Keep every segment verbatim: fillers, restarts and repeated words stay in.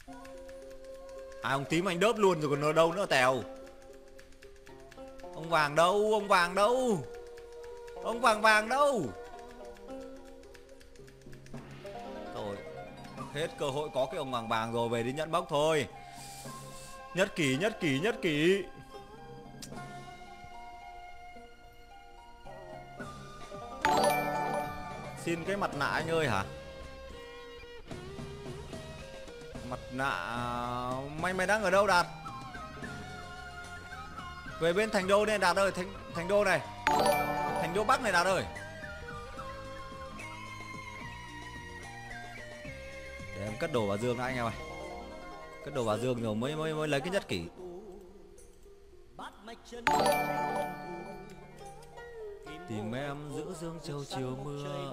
À ông tím anh đớp luôn rồi còn ở đâu nữa Tèo. Ông vàng đâu, ông vàng đâu, ông vàng vàng đâu. Rồi hết cơ hội có cái ông vàng vàng rồi, về đi nhận bốc thôi. Nhất kỷ, nhất kỷ, nhất kỷ. Xin cái mặt nạ anh ơi hả? Mặt nạ... Mày mày đang ở đâu Đạt? Về bên thành đô này Đạt ơi, thành, thành đô này, thành đô Bắc này Đạt ơi. Để em cất đồ vào dương đã anh em ơi. Cất đồ vào dương rồi mới mới mới lấy cái nhất kỷ. Tìm em giữa dương châu chiều mưa.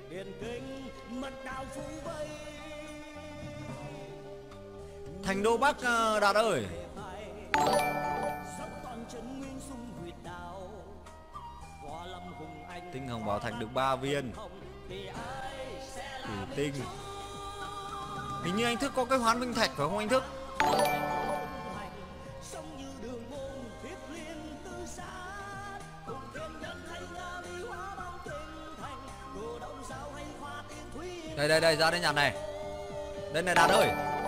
Thành đô Bắc Đạt ơi. Tinh hồng bảo thạch được ba viên. Thủy tinh. Hình như anh Thức có cái hoán minh thạch phải không anh Thức? Đây đây đây, ra đây nhặt này. Đây này Đạt ơi.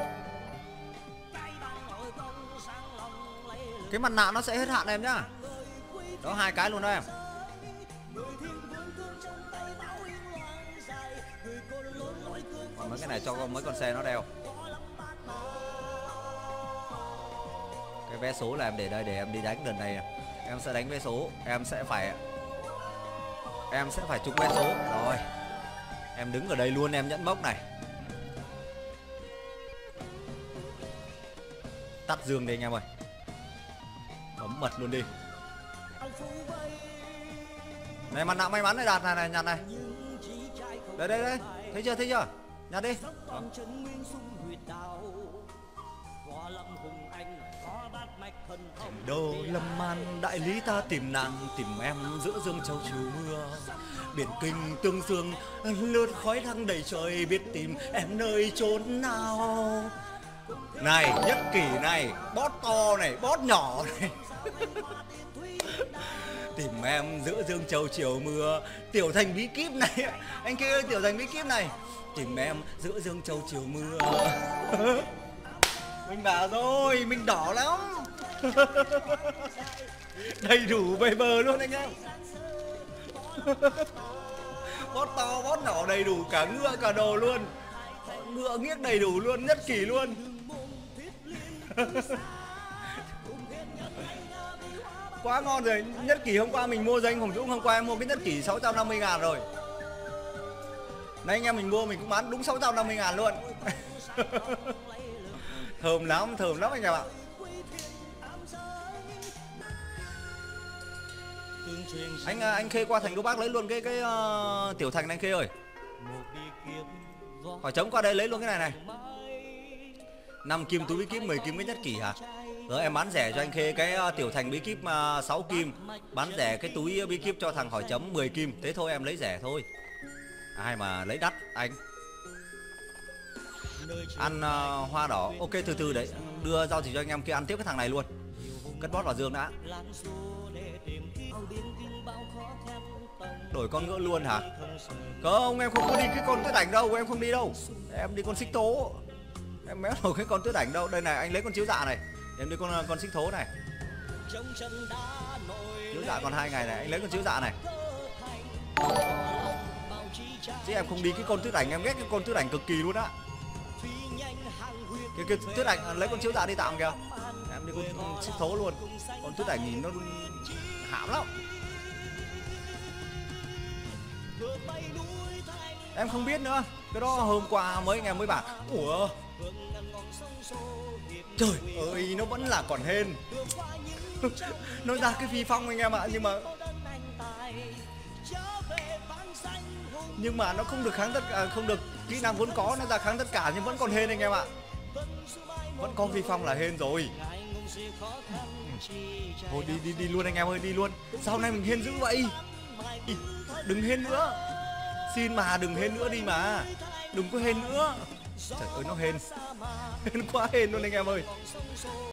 Cái mặt nạ nó sẽ hết hạn em nhá. Đó, hai cái luôn đó em. Còn mấy cái này cho mấy con xe nó đeo. Cái vé số là em để đây để em đi đánh lần này. Em sẽ đánh vé số. Em sẽ phải Em sẽ phải trúng vé số. Rồi em đứng ở đây luôn, em nhẫn mốc này. Tắt dương đi anh em ơi. Bấm mật luôn đi. Này mặt nạ may mắn này Đạt này này, nhặt này. Đây đây đây, thấy chưa thấy chưa? Nhặt đi. Đó. Đô Lâm Man đại lý ta tìm nàng, tìm em giữa dương châu chiều mưa. Biển kinh tương dương lướt khói thăng đầy trời, biết tìm em nơi chốn nào. Này nhất kỷ này, boss to này, boss nhỏ này. Tìm em giữa dương châu chiều mưa. Tiểu thành bí kíp này anh kia ơi, tiểu thành bí kíp này. Tìm em giữa dương châu chiều mưa. Mình bảo rồi, mình đỏ lắm. Đầy đủ bề bờ luôn anh em. Bót to, bót nhỏ đầy đủ, cả ngựa cả đồ luôn. Ngựa nghiếc đầy đủ luôn, nhất kỷ luôn. Quá ngon rồi, nhất kỷ hôm qua mình mua cho anh Hồng Dũng, hôm qua em mua cái nhất kỷ sáu trăm năm mươi ngàn rồi. Đấy anh em mình mua mình cũng bán đúng sáu trăm năm mươi ngàn luôn. Thơm lắm, thơm lắm anh em ạ. Anh anh Khê qua thành đô Bắc lấy luôn cái cái uh, tiểu thành anh Khê ơi. Hỏi trống qua đây lấy luôn cái này này. năm kim túi bí kíp, mười kim cái nhất kỷ hả? Rồi em bán rẻ cho anh Khê cái uh, tiểu thành bí kíp uh, sáu kim, bán rẻ cái túi bí kíp cho thằng hỏi chấm mười kim. Thế thôi em lấy rẻ thôi. Ai mà lấy đắt anh. Ăn uh, hoa đỏ. Ok từ từ đấy, đưa giao chỉ cho anh em kia ăn tiếp cái thằng này luôn. Cất bót vào dương đã. Đổi con ngựa luôn hả? Không, em không có đi cái con tuyết ảnh đâu, em không đi đâu. Em đi con xích tố. Em méo nổi cái con tuyết ảnh đâu. Đây này, anh lấy con chiếu dạ này. Em đi con con xích thố này. Chiếu dạ còn hai ngày này, anh lấy con chiếu dạ này. Chứ em không đi cái con tuyết ảnh, em ghét cái con tuyết ảnh cực kỳ luôn á. Cái, cái tuyết ảnh lấy con chiếu dạ đi tạm kìa. Em đi con, con xích thố luôn. Con tuyết ảnh nhìn nó hãm lắm. Em không biết nữa. Cái đó hôm qua mấy anh em mới bảo. Ủa, trời ơi, nó vẫn là còn hên. Nó ra cái phi phong anh em ạ. Nhưng mà Nhưng mà nó không được kháng tất cả, không được kỹ năng vốn có, nó ra kháng tất cả nhưng vẫn còn hên anh em ạ. Vẫn có phi phong là hên rồi. Thôi đi đi đi luôn anh em ơi, đi luôn. Sau này mình hên dữ vậy. Đừng hên nữa. Xin mà đừng hên nữa đi mà. Đừng có hên nữa. Trời ơi nó hên. Hên quá hên luôn anh em ơi.